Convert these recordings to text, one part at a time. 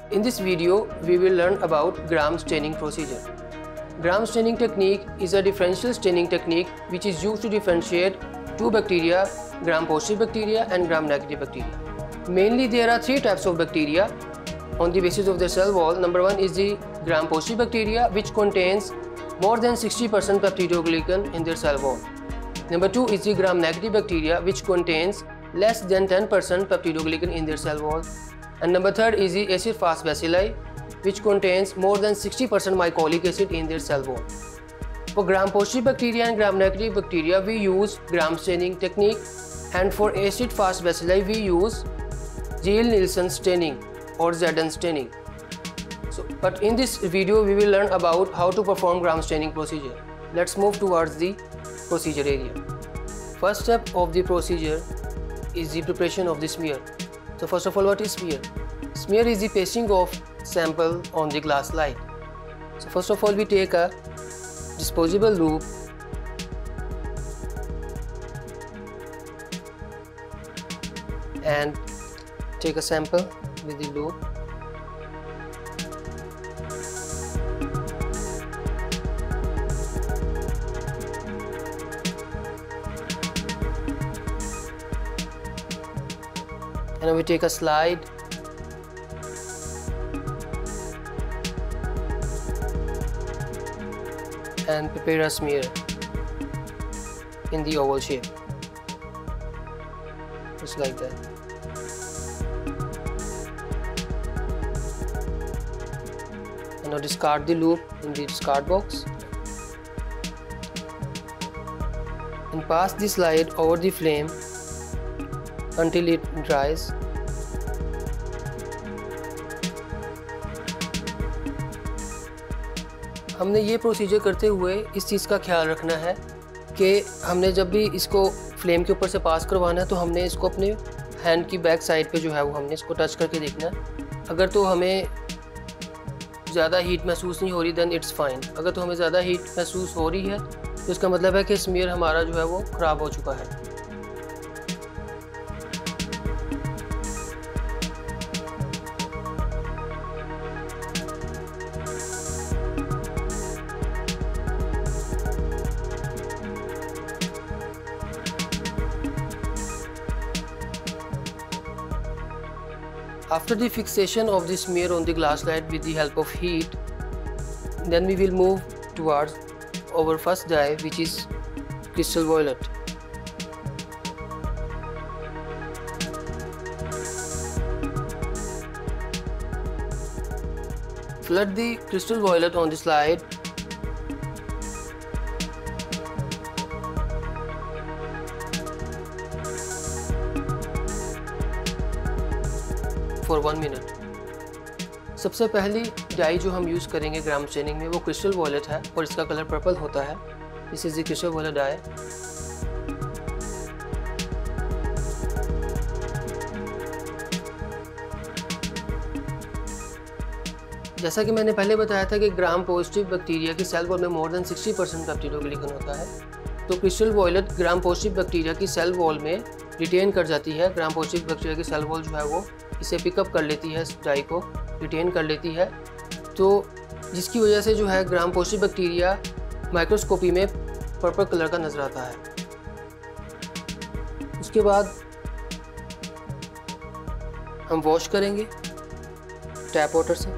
In this video, we will learn about Gram staining procedure. Gram staining technique is a differential staining technique which is used to differentiate two bacteria, gram-positive bacteria and gram-negative bacteria. Mainly there are three types of bacteria on the basis of their cell wall. Number one is the gram-positive bacteria, which contains more than 60% peptidoglycan in their cell wall. Number two is the gram-negative bacteria, which contains less than 10% peptidoglycan in their cell wall. And number third is the acid-fast bacilli, which contains more than 60% mycolic acid in their cell wall. For gram-positive bacteria and gram-negative bacteria, we use Gram staining technique, and for acid-fast bacilli, we use Ziehl-Neelsen staining or ZN staining. But in this video, we will learn about how to perform Gram staining procedure. Let's move towards the procedure area. First step of the procedure is the preparation of the smear. So first of all, what is smear? Smear is the pasting of sample on the glass slide. So first of all, we take a disposable loop and take a sample with the loop. And now we take a slide and prepare a smear in the oval shape, just like that. And now discard the loop in the discard box and pass the slide over the flame until it dries. हमने ये procedure करते हुए इस चीज़ का ख्याल रखना है कि हमने जब भी इसको फ्लेम के ऊपर से पास करवाना है तो हमने इसको अपने हैंड की बैक साइड पे जो है वो हमने इसको टच करके देखना है। अगर तो हमें ज़्यादा हीट महसूस नहीं हो रही देन इट्स फाइन। अगर तो हमें ज़्यादा हीट महसूस हो रही है तो इसका मतलब है कि स्मीयर हमारा जो है वो ख़राब हो चुका है। After the fixation of the smear on the glass slide with the help of heat, then we will move towards our first dye, which is crystal violet. Flood the crystal violet on the slide for 1 minute. सबसे पहली die जो हम use करेंगे gram staining में वो crystal violet है और इसका कलर पर्पल होता है। This is the crystal violet dye. जैसा कि मैंने पहले बताया था कि ग्राम पॉजिटिव बैक्टीरिया की सेल वॉल में मोर देन 60% पेप्टिडोग्लिकन होता है, तो crystal violet Gram positive bacteria की सेल वॉल में रिटेन कर जाती है। ग्राम पॉजिटिव बैक्टीरिया की सेल वॉल जो है वो इसे पिकअप कर लेती है, इस डाई को रिटेन कर लेती है, तो जिसकी वजह से जो है ग्राम पॉजिटिव बैक्टीरिया माइक्रोस्कोपी में पर्पल कलर का नज़र आता है। उसके बाद हम वॉश करेंगे टैप वाटर से।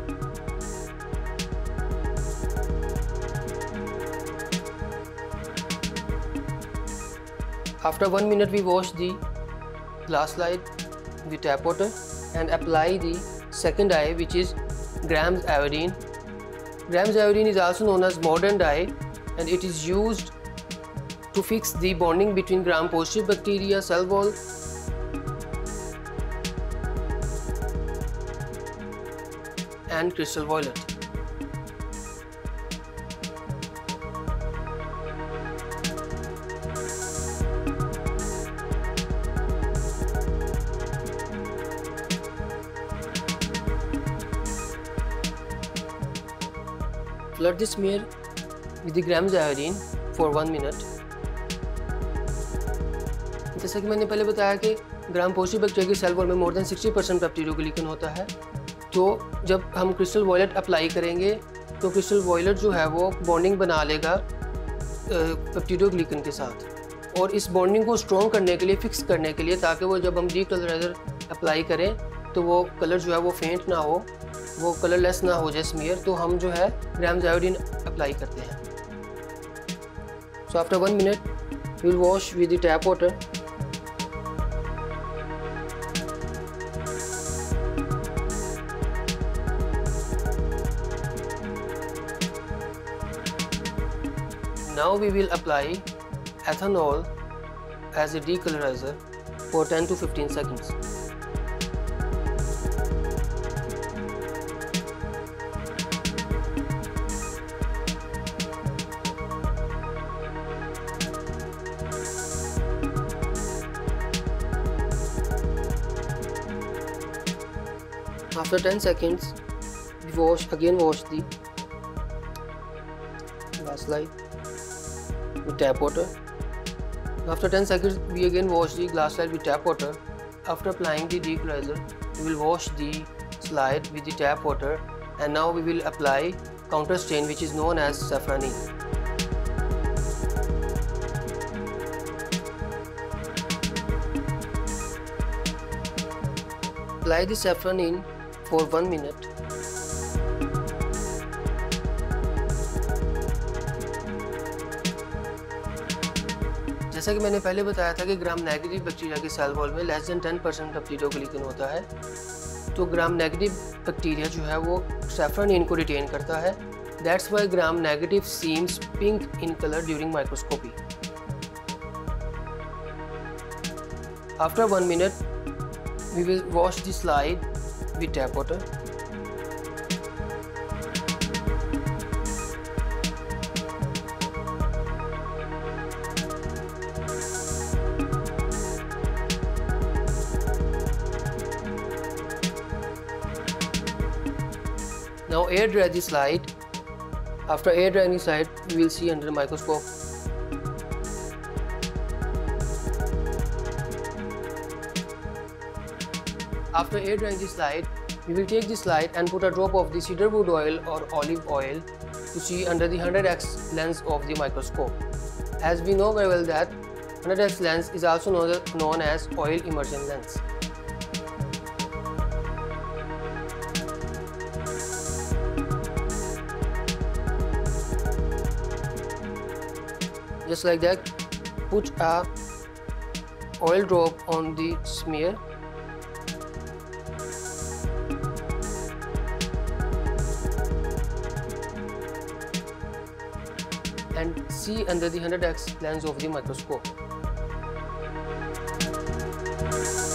After 1 minute we wash the glass slide with tap water and apply the second dye, which is Grams iodine. Grams iodine is also known as modern dye and it is used to fix the bonding between gram positive bacteria cell wall and crystal violet. Flood the smear with the Grams iodine for 1 minute. जैसा कि मैंने पहले बताया कि Gram positive bacteria की cell wall में more than 60% peptidoglycan होता है, तो जब हम क्रिस्टल वॉयलेट अप्लाई करेंगे तो क्रिस्टल वॉयलेट जो है वो बॉन्डिंग बना लेगा पेप्टिडोग्लिकन के साथ, और इस बॉन्डिंग को स्ट्रॉन्ग करने के लिए, फिक्स करने के लिए, ताकि वो जब हम डीकलराइजर अप्लाई करें तो वो कलर जो है वो फेंट ना हो, वो कलरलेस ना हो जाए स्मीयर, तो हम जो है ग्राम्स आयोडीन अप्लाई करते हैं। So after 1 minute we will wash with the tap water. Now we will apply ethanol as a decolorizer for 10 to 15 seconds. After 10 seconds, we wash the glass slide with tap water. After 10 seconds, we again wash the glass slide with tap water. After applying the decolorizer, we will wash the slide with the tap water, and now we will apply counter stain, which is known as safranin. Apply the safranin for 1 minute. जैसा कि मैंने पहले बताया था कि Gram negative bacteria के cell wall में less than 10% peptidoglycan होता है, तो ग्राम नेगेटिव बैक्टीरिया जो है वो सैफ्रनिन को रिटेन करता है। That's why Gram negative seems pink in colour during microscopy. After 1 minute we will wash the slide with tap water. Now air dry the slide. After air drying the slide, we will see under the microscope. After air drying the slide, we will take the slide and put a drop of the cedarwood oil or olive oil to see under the 100x lens of the microscope. As we know very well that 100x lens is also known as oil immersion lens. Just like that, put a oil drop on the smear and see under the 100x lens of the microscope.